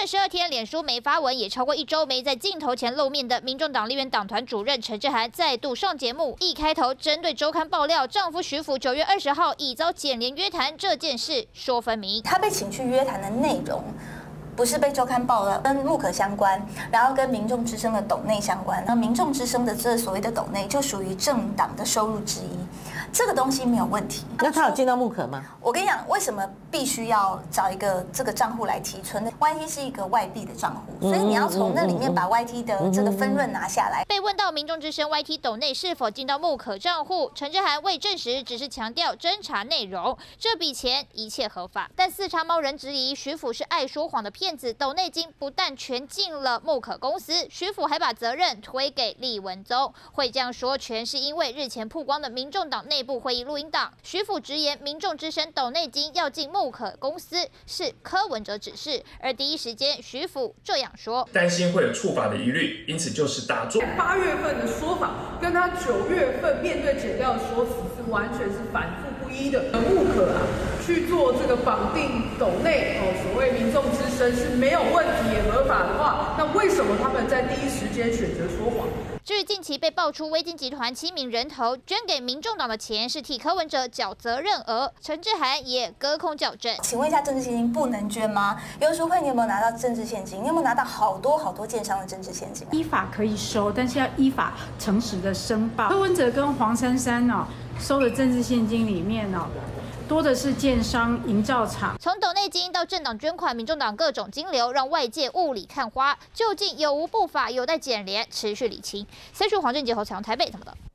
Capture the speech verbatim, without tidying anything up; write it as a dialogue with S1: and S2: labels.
S1: 断十二天，脸书没发文，也超过一周没在镜头前露面的民众党立院党团主任陈志涵再度上节目，一开头针对周刊爆料丈夫徐府九月二十号已遭检联约谈这件事说分明。
S2: 他被请去约谈的内容，不是被周刊爆料，跟木可相关，然后跟民众之声的斗内相关。那民众之声的这所谓的斗内，就属于政党的收入之一。 这个东西没有问题。
S3: 那他有见到木可吗？
S2: 我跟你讲，为什么必须要找一个这个账户来提存呢 ？Y T 是一个外币的账户，所以你要从那里面把 Y T 的这个分润拿下来。
S1: 被问到民众之声 Y T 斗内是否进到木可账户，陈志涵未证实，只是强调侦查内容，这笔钱一切合法。但四叉猫人质疑徐府是爱说谎的骗子，斗内金不但全进了木可公司，徐府还把责任推给厉文宗。会这样说，全是因为日前曝光的民众党内部会议录音档，徐府直言民众之声斗内金要进木可公司是柯文哲指示，而第一时间徐府这样说，
S4: 担心会有触法的疑虑，因此就是大做。
S5: 八月份的说法跟他九月份面对检调的说辞是完全是反复不一的。木可啊去做这个绑定斗内哦，所谓民众之声是没有问题也合法的话，那为什么他们在第一时间选择说谎？
S1: 至于近期被爆出威金集团七名人头捐给民众党的钱是替柯文哲缴责任额，陈志涵也隔空矫正。
S2: 请问一下，政治现金不能捐吗？游淑慧，你有没有拿到政治现金？你有没有拿到好多好多建商的政治现金、啊？
S6: 依法可以收，但是要依法诚实的申报。柯文哲跟黄珊珊哦收的政治现金里面哦。 多的是建商、营造厂。
S1: 从斗内金到政党捐款，民众党各种金流让外界雾里看花，究竟有无不法，有待检联持续理清。三叔黄正杰、侯彩虹台北怎么的？